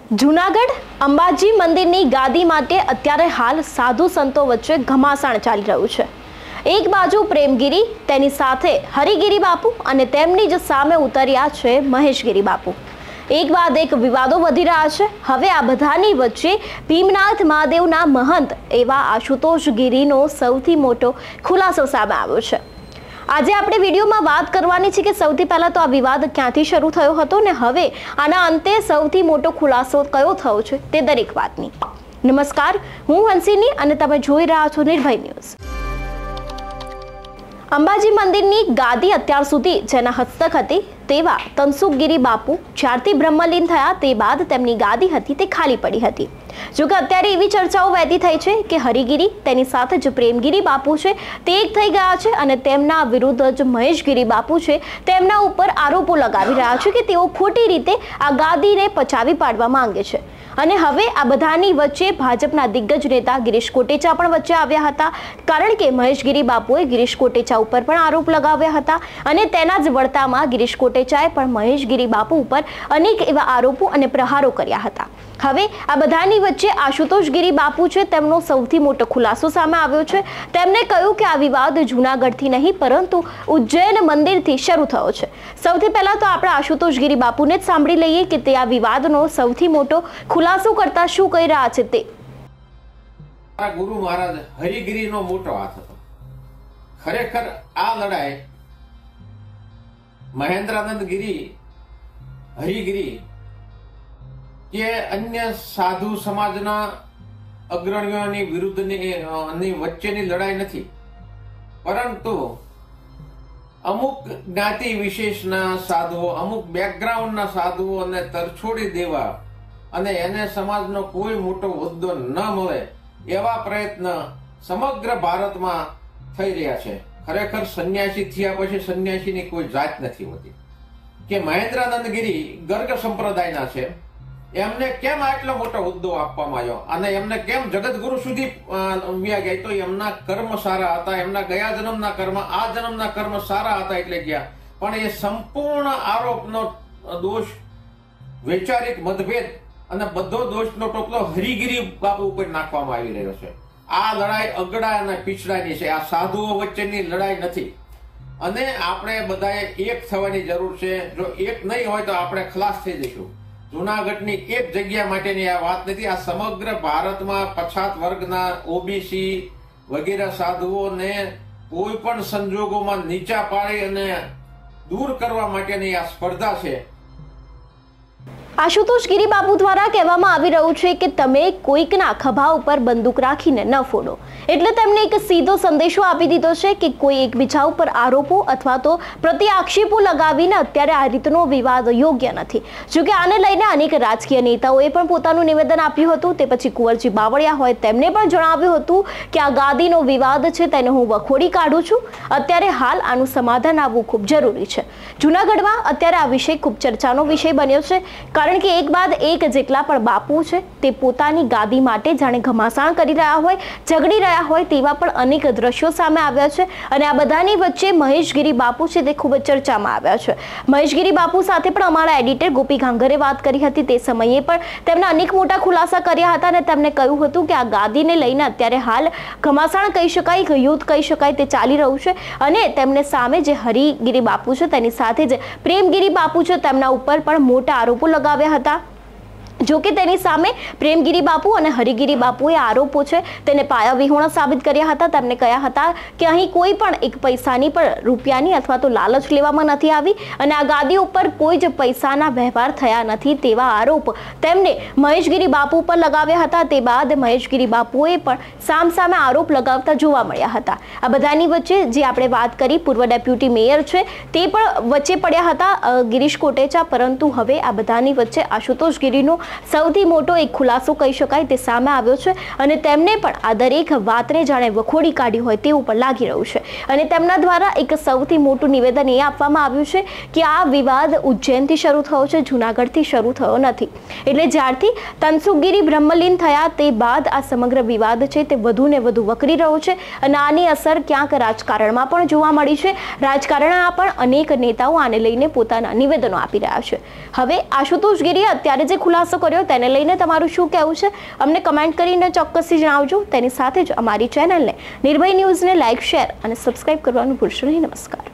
જૂનાગઢ અંબાજી મંદિરની ગાદી માટે અત્યારે હાલ સાધુ સંતો વચ્ચે ઘમાસાણ ચાલી રહ્યું છે। એક બાજુ પ્રેમગીરી, તેની સાથે હરિગીરી બાપુ અને તેમની જ સામે ઉતર્યા છે મહેશગીરી બાપુ। એક બાદ એક વિવાદો વધી રહ્યા છે। હવે આ બધાની વચ્ચે ભીમનાથ મહાદેવના મહંત એવા આશુતોષ ગીરીનો સૌથી મોટો ખુલાસો સામે આવ્યો છે। આજે આપણે વિડીયોમાં વાત કરવાની છે કે સૌથી પહેલા તો આ વિવાદ ક્યાંથી શરૂ થયો હતો ને હવે આના અંતે સૌથી મોટો ખુલાસો કયો થયો છે તે દરેક વાતની। નમસ્કાર, હું હંસિની અને તમે જોઈ રહ્યા છો નિર્ભય ન્યૂઝ। અંબાજી મંદિરની ગાદી અત્યાર સુધી જેના હસ્તક હતી તેવા તનસુખગીરી બાપુ જ્યારથી બ્રહ્મલીન થયા તે બાદ તેમની ગાદી હતી તે ખાલી પડી હતી। જોકે અત્યારે એવી ચર્ચાઓ વહેતી થઈ છે કે હરિગીરી તેની સાથે જ પ્રેમગીરી બાપુ છે તે એક થઈ ગયા છે અને તેમના વિરુદ્ધ જ મહેશગીરી બાપુ છે તેમના ઉપર આરોપો લગાવી રહ્યા છે કે તેઓ ખોટી રીતે આ ગાદીને પચાવી પાડવા માંગે છે। અને હવે આ બધાની વચ્ચે ભાજપના દિગ્ગજ નેતા ગિરીશ કોટેચા પણ વચ્ચે આવ્યા હતા, કારણ કે મહેશગીરી બાપુએ ગિરીશ કોટેચા ઉપર પણ આરોપ લગાવ્યા હતા અને તેના જ વળતામાં ગિરીશ કોટેચાએ પણ મહેશગીરી બાપુ ઉપર અનેક એવા આરોપો અને પ્રહારો કર્યા હતા। હવે આ બધાની વચ્ચે આશુતોષ ગીરી બાપુ છે તેમનો સૌથી મોટો ખુલાસો સામે આવ્યો છે। તેમણે કહ્યું કે આ વિવાદ જૂનાગઢથી નહીં પરંતુ ઉજ્જૈન મંદિરથી શરૂ થયો છે। સૌથી પહેલા તો આપણે આશુતોષ ગીરી બાપુને જ સાંભળી લઈએ કે તે આ વિવાદનો સૌથી મોટો ખુલાસો કરતા શું કહી રહ્યા છે તે। ગુરુ મહારાજ હરિગીરીનો મોટો હાથ હતો। ખરેખર આ લડાઈ મહેન્દ્રાનંદ ગીરી, હરિગીરી કે અન્ય સાધુ સમાજના અગ્રણીઓની વિરુદ્ધની વચ્ચેની લડાઈ નથી, પરંતુ અમુક જ્ઞાતિ વિશેષના સાધુઓ, અમુક બેકગ્રાઉન્ડના સાધુઓને તરછોડી દેવા અને એને સમાજનો કોઈ મોટો હોદ્દો ન મળે એવા પ્રયત્ન સમગ્ર ભારતમાં થઈ રહ્યા છે। ખરેખર સંન્યાસી થયા પછી સંન્યાસીની કોઈ જાત નથી હોતી કે મહેન્દ્રાનંદ ગીરી ગર્ગ સંપ્રદાયના છે, એમને કેમ આટલો મોટો હોદ્દો આપવામાં આવ્યો અને એમને કેમ જગતગુરુ સુધી વ્યા ગયા? તો એમના કર્મ સારા હતા, એમના ગયા જન્મના કર્મ આ જન્મના કર્મ સારા હતા એટલે ગયા, પણ એ સંપૂર્ણ આરોપનો દોષ, વૈચારિક મતભેદ અને બધો દોષનો ટોપલો હરિગીરી બાપુ ઉપર નાખવામાં આવી રહ્યો છે। આ લડાઈ અગડા અને પીછડાની છે, આ સાધુઓ વચ્ચેની લડાઈ નથી અને આપણે બધાએ એક થવાની જરૂર છે। જો એક નહીં હોય તો આપણે ખલાસ થઈ જઈશું। જૂનાગઢની એક જગ્યા માટેની આ વાત નથી, આ સમગ્ર ભારતમાં પછાત વર્ગના ઓબીસી વગેરે સાધુઓને કોઈ પણ સંજોગોમાં નીચા પાડી અને દૂર કરવા માટેની આ સ્પર્ધા છે। આશુતોષ ગીરી બાપુ દ્વારા કહેવામાં આવી રહ્યું છે કે તમે કોઈકના ખભા ઉપર બંદૂક રાખીને ન ફોડો, એટલે તેમણે એક સીધો સંદેશો આપી દીધો છે કે કોઈ એકબીજા ઉપર આરોપો અથવા તો પ્રતિ આક્ષેપો લગાવીને અત્યારે આ રીતનો વિવાદ યોગ્ય નથી। જોકે આને લઈને અનેક રાજકીય નેતાઓએ પણ પોતાનું નિવેદન આપ્યું હતું। તે પછી કુંવરજી બાવળિયા હોય તેમણે પણ જણાવ્યું હતું કે આ ગાદીનો વિવાદ છે તેને હું વખોડી કાઢું છું, અત્યારે હાલ આનું સમાધાન આવવું ખૂબ જરૂરી છે। જૂનાગઢમાં અત્યારે આ વિષય ખૂબ ચર્ચાનો વિષય બન્યો છે, કારણ કે એક બાદ એક જેટલા પણ બાપુ છે તે પોતાની ગાદી માટે જાણે ઘમાસાણ કરી રહ્યા હોય, ઝઘડી રહ્યા હોય તેવા પણ અનેક દ્રશ્યો સામે આવ્યા છે। અને આ બધાની વચ્ચે મહેશગીરી બાપુ છે તે ખૂબ જ ચર્ચામાં આવ્યા છે। મહેશગીરી બાપુ સાથે પણ અમારા એડિટર ગોપી ઘાંગરે વાત કરી હતી, તે સમયે પણ તેમણે અનેક મોટા ખુલાસા કર્યા હતા અને તેમણે કહ્યું હતું કે આ ગાદીને લઈને અત્યારે હાલ ઘમાસાણ કહી શકાય, યુદ્ધ કહી શકાય તે ચાલી રહ્યું છે અને તેમને સામે જે હરિગીરી બાપુ છે તેની સાથે જ પ્રેમગીરી બાપુ છે તેમના ઉપર પણ મોટા આરોપો લગાવ્યા હતા। જોકે તેની સામે પ્રેમગીરી બાપુ અને હરિગીરી બાપુએ આરોપો છે તેને પાયાવિહોણા સાબિત કર્યા હતા। તેમને કહ્યા હતા કે અહીં કોઈ પણ એક પૈસાની પણ રૂપિયાની અથવા તો લાલચ લેવામાં નથી આવી અને આ ગાદી ઉપર કોઈ જ પૈસાના વ્યવહાર થયા નથી તેવા આરોપ તેમને મહેશગીરી બાપુ પર લગાવ્યા હતા। તે બાદ મહેશગીરી બાપુએ પણ સામસામે આરોપ લગાવતા જોવા મળ્યા હતા। આ બધાની વચ્ચે જે આપણે વાત કરી પૂર્વ ડેપ્યુટી મેયર છે તે પણ વચ્ચે પડ્યા હતા, ગિરીશ કોટેચા, પરંતુ હવે આ બધાની વચ્ચે આશુતોષ ગીરીનો સૌથી મોટો એક ખુલાસો કહી શકાય તે સામે આવ્યો છે અને તેમને પણ આ દરેક વાતને જાણે વખોડી કાઢી હોય તેવું પણ લાગી રહ્યું છે। અને તેમના દ્વારા એક સૌથી મોટું નિવેદન એ આપવામાં આવ્યું છે કે આ વિવાદ ઉજ્જૈનથી શરૂ થયો છે, જૂનાગઢથી શરૂ થયો નથી। એટલે જ્યારથી તનસુખગીરી બ્રહ્મલીન થયા તે બાદ આ સમગ્ર વિવાદ છે તે વધુ ને વધુ વકરી રહ્યો છે અને આની અસર ક્યાંક રાજકારણમાં પણ જોવા મળી છે। રાજકારણમાં પણ અનેક નેતાઓ આને લઈને પોતાના નિવેદનો આપી રહ્યા છે। હવે આશુતોષ ગીરીએ અત્યારે જે ખુલાસો ખુલાસો કર્યો તેને લઈને તમારું શું કહેવું છે અમને કમેન્ટ કરીને ચોક્કસથી જણાવજો. તેની સાથે જ અમારી ચેનલને નિર્ભય ન્યૂઝને લાઇક, શેર અને સબસ્ક્રાઇબ કરવાનું ભૂલશો નહીં. નમસ્કાર.